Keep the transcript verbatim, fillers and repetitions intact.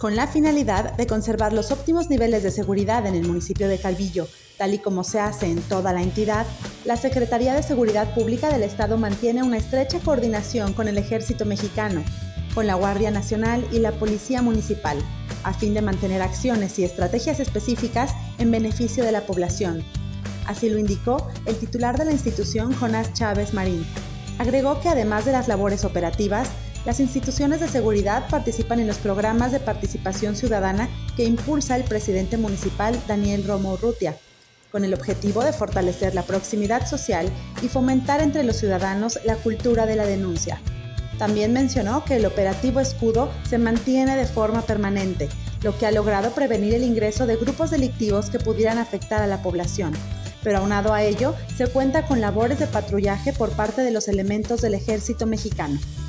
Con la finalidad de conservar los óptimos niveles de seguridad en el municipio de Calvillo, tal y como se hace en toda la entidad, la Secretaría de Seguridad Pública del Estado mantiene una estrecha coordinación con el Ejército Mexicano, con la Guardia Nacional y la Policía Municipal, a fin de mantener acciones y estrategias específicas en beneficio de la población. Así lo indicó el titular de la institución, Jonás Chávez Marín. Agregó que además de las labores operativas, las instituciones de seguridad participan en los programas de participación ciudadana que impulsa el presidente municipal Daniel Romo Urrutia, con el objetivo de fortalecer la proximidad social y fomentar entre los ciudadanos la cultura de la denuncia. También mencionó que el operativo Escudo se mantiene de forma permanente, lo que ha logrado prevenir el ingreso de grupos delictivos que pudieran afectar a la población. Pero aunado a ello, se cuenta con labores de patrullaje por parte de los elementos del Ejército Mexicano.